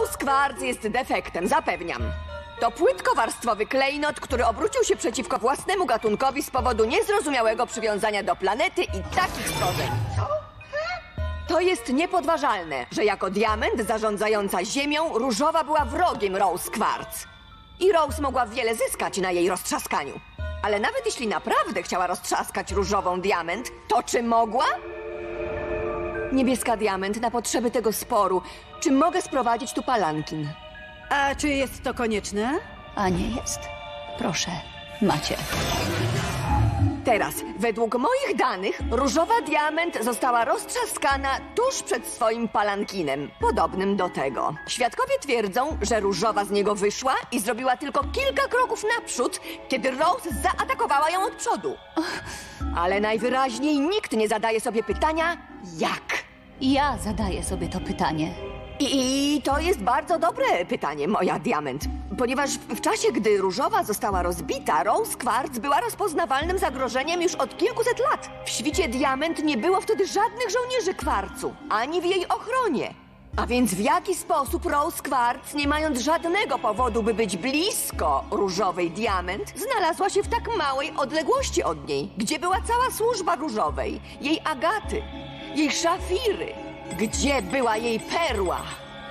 Rose Quartz jest defektem, zapewniam. To płytkowarstwowy klejnot, który obrócił się przeciwko własnemu gatunkowi z powodu niezrozumiałego przywiązania do planety i takich stworzeń. To jest niepodważalne, że jako diament zarządzająca Ziemią, Różowa była wrogiem Rose Quartz. I Rose mogła wiele zyskać na jej roztrzaskaniu. Ale nawet jeśli naprawdę chciała roztrzaskać różową diament, to czy mogła? Niebieska diament, na potrzeby tego sporu. Czy mogę sprowadzić tu palankin? A czy jest to konieczne? A nie jest. Proszę, macie. Teraz, według moich danych, różowa diament została roztrzaskana tuż przed swoim palankinem, podobnym do tego. Świadkowie twierdzą, że różowa z niego wyszła i zrobiła tylko kilka kroków naprzód, kiedy Rose zaatakowała ją od przodu. Ale najwyraźniej nikt nie zadaje sobie pytania, jak. Ja zadaję sobie to pytanie. I to jest bardzo dobre pytanie, moja diament. Ponieważ w czasie, gdy różowa została rozbita, Rose Quartz była rozpoznawalnym zagrożeniem już od kilkuset lat. W świcie diament nie było wtedy żadnych żołnierzy kwarcu, ani w jej ochronie. A więc w jaki sposób Rose Quartz, nie mając żadnego powodu, by być blisko różowej diament, znalazła się w tak małej odległości od niej? Gdzie była cała służba różowej, jej agaty, jej szafiry? Gdzie była jej perła?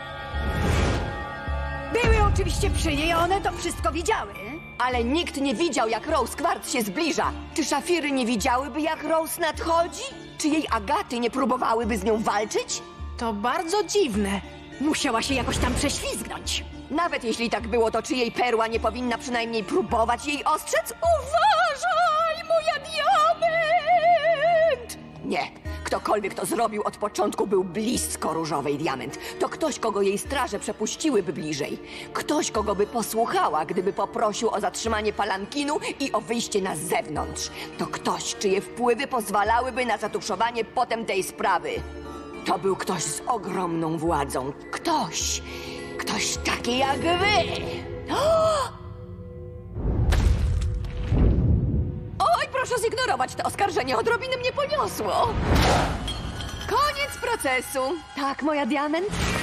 Były oczywiście przy niej, one to wszystko widziały. Ale nikt nie widział, jak Rose Quartz się zbliża. Czy szafiry nie widziałyby, jak Rose nadchodzi? Czy jej agaty nie próbowałyby z nią walczyć? To bardzo dziwne. Musiała się jakoś tam prześlizgnąć. Nawet jeśli tak było, to czy jej perła nie powinna przynajmniej próbować jej ostrzec? Uważaj, moja diament! Nie. Ktokolwiek to zrobił od początku, był blisko różowej diament. To ktoś, kogo jej straże przepuściłyby bliżej. Ktoś, kogo by posłuchała, gdyby poprosił o zatrzymanie palankinu i o wyjście na zewnątrz. To ktoś, czyje wpływy pozwalałyby na zatuszowanie potem tej sprawy. To był ktoś z ogromną władzą. Ktoś taki jak wy. Oj, proszę zignorować to oskarżenie, odrobiny mnie poniosło. Koniec procesu. Tak, moja diament?